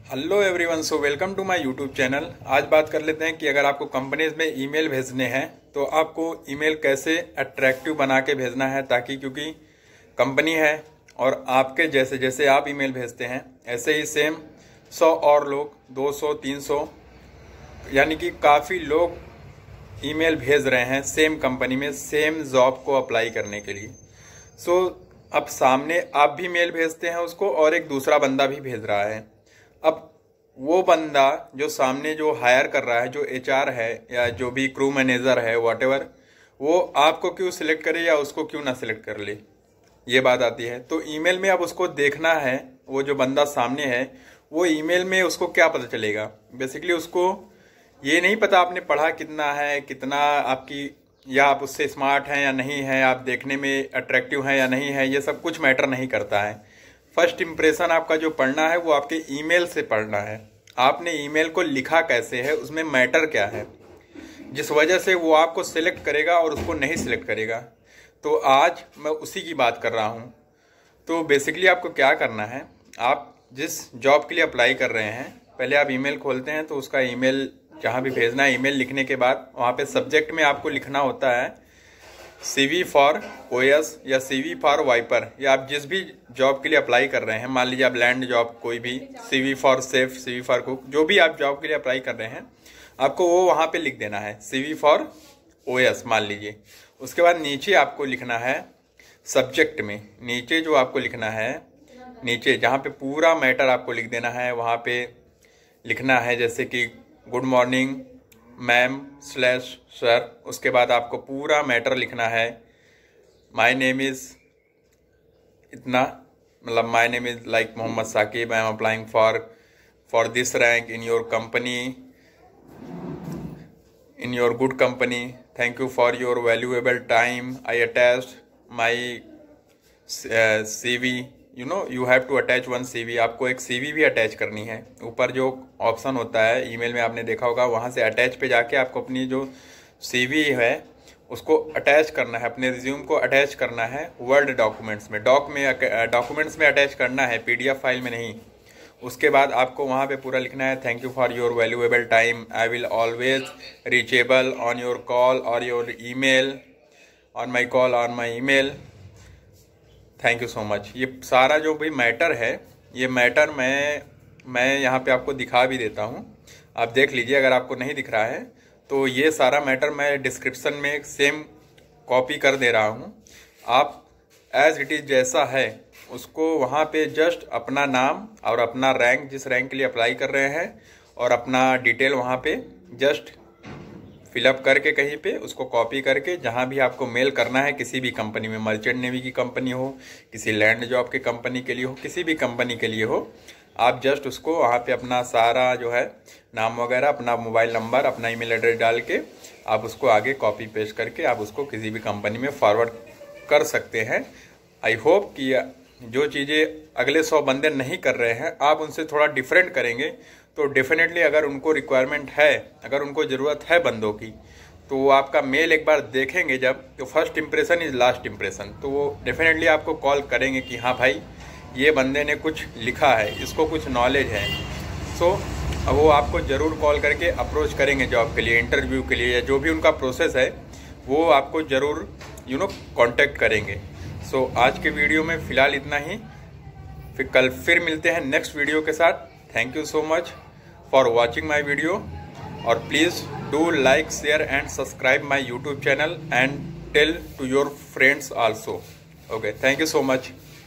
Hello everyone, so welcome to my YouTube channel. आज बात कर लेते हैं कि अगर आपको कंपनीज में ईमेल भेजने हैं तो आपको ईमेल कैसे अट्रैक्टिव बना के भेजना है, ताकि क्योंकि कंपनी है और आपके जैसे जैसे आप ईमेल भेजते हैं ऐसे ही सेम 100 और लोग 200 300 यानी कि काफ़ी लोग ईमेल भेज रहे हैं सेम कंपनी में सेम जॉब को अप्लाई करने के लिए। सो अब सामने आप भी मेल भेजते हैं उसको और एक दूसरा बंदा भी भेज रहा है। अब वो बंदा जो सामने जो हायर कर रहा है, जो एचआर है या जो भी क्रू मैनेजर है व्हाटएवर, वो आपको क्यों सिलेक्ट करे या उसको क्यों ना सिलेक्ट कर ले, ये बात आती है। तो ईमेल में अब उसको देखना है, वो जो बंदा सामने है वो ईमेल में उसको क्या पता चलेगा। बेसिकली उसको ये नहीं पता आपने पढ़ा कितना है, कितना आपकी, या आप उससे स्मार्ट हैं या नहीं है, आप देखने में अट्रैक्टिव हैं या नहीं है, ये सब कुछ मैटर नहीं करता है। फर्स्ट इंप्रेशन आपका जो पढ़ना है वो आपके ईमेल से पढ़ना है। आपने ईमेल को लिखा कैसे है, उसमें मैटर क्या है, जिस वजह से वो आपको सिलेक्ट करेगा और उसको नहीं सिलेक्ट करेगा। तो आज मैं उसी की बात कर रहा हूँ। तो बेसिकली आपको क्या करना है, आप जिस जॉब के लिए अप्लाई कर रहे हैं, पहले आप ईमेल खोलते हैं तो उसका ईमेल जहाँ भी भेजना है, ईमेल लिखने के बाद वहाँ पे सब्जेक्ट में आपको लिखना होता है CV फॉर OS या CV फॉर वाइपर, या आप जिस भी जॉब के लिए अप्लाई कर रहे हैं, मान लीजिए आप लैंड जॉब, कोई भी CV for chef, CV for cook, जो भी आप जॉब के लिए अप्लाई कर रहे हैं आपको वो वहाँ पे लिख देना है CV फॉर OS मान लीजिए। उसके बाद नीचे आपको लिखना है सब्जेक्ट में, नीचे जो आपको लिखना है, नीचे जहाँ पे पूरा मैटर आपको लिख देना है, वहाँ पे लिखना है जैसे कि गुड मॉर्निंग मैम / सर। उसके बाद आपको पूरा मैटर लिखना है, माय नेम इज़ इतना, मतलब my name is like Mohammad Saqib, I am applying for this rank in your company, in your good company, thank you for your valuable time, I attached my CV, you have to attach 1 CV। आपको एक CV भी attach करनी है। ऊपर जो option होता है email में आपने देखा होगा, वहाँ से अटैच पे जाके आपको अपनी जो CV है उसको अटैच करना है, अपने रिज्यूम को अटैच करना है वर्ड डॉक्यूमेंट्स में, डॉक्यूमेंट्स में अटैच करना है, PDF फाइल में नहीं। उसके बाद आपको वहाँ पे पूरा लिखना है, thank you for your valuable time, I will always reachable on your call और your email, on my call on my email, thank you so much. ये सारा जो भी मैटर है, ये मैटर मैं यहाँ पे आपको दिखा भी देता हूँ, आप देख लीजिए। अगर आपको नहीं दिख रहा है तो ये सारा मैटर मैं डिस्क्रिप्शन में सेम कॉपी कर दे रहा हूँ। आप एज इट इज़ जैसा है उसको वहाँ पे जस्ट अपना नाम और अपना रैंक, जिस रैंक के लिए अप्लाई कर रहे हैं, और अपना डिटेल वहाँ पे जस्ट फिलअप करके कहीं पे उसको कॉपी करके, जहाँ भी आपको मेल करना है, किसी भी कंपनी में, मर्चेंट नेवी की कंपनी हो, किसी लैंड जॉब की कंपनी के लिए हो, किसी भी कंपनी के लिए हो, आप जस्ट उसको वहाँ पे अपना सारा जो है नाम वगैरह, अपना मोबाइल नंबर, अपना ईमेल एड्रेस डाल के आप उसको आगे कॉपी पेस्ट करके आप उसको किसी भी कंपनी में फॉरवर्ड कर सकते हैं। आई होप कि जो चीज़ें अगले 100 बंदे नहीं कर रहे हैं, आप उनसे थोड़ा डिफरेंट करेंगे तो डेफिनेटली अगर उनको रिक्वायरमेंट है, अगर उनको ज़रूरत है बंदों की, तो वो आपका मेल एक बार देखेंगे जब, तो first impression is last impression, तो वो डेफिनेटली आपको कॉल करेंगे कि हाँ भाई ये बंदे ने कुछ लिखा है, इसको कुछ नॉलेज है। सो अब वो आपको ज़रूर कॉल करके अप्रोच करेंगे जॉब के लिए, इंटरव्यू के लिए, या जो भी उनका प्रोसेस है वो आपको ज़रूर कांटेक्ट करेंगे। सो आज के वीडियो में फ़िलहाल इतना ही, फिर कल फिर मिलते हैं नेक्स्ट वीडियो के साथ। Thank you so much for watching my video, और please do like, share and subscribe my YouTube channel and tell to your friends also. Okay, thank you so much.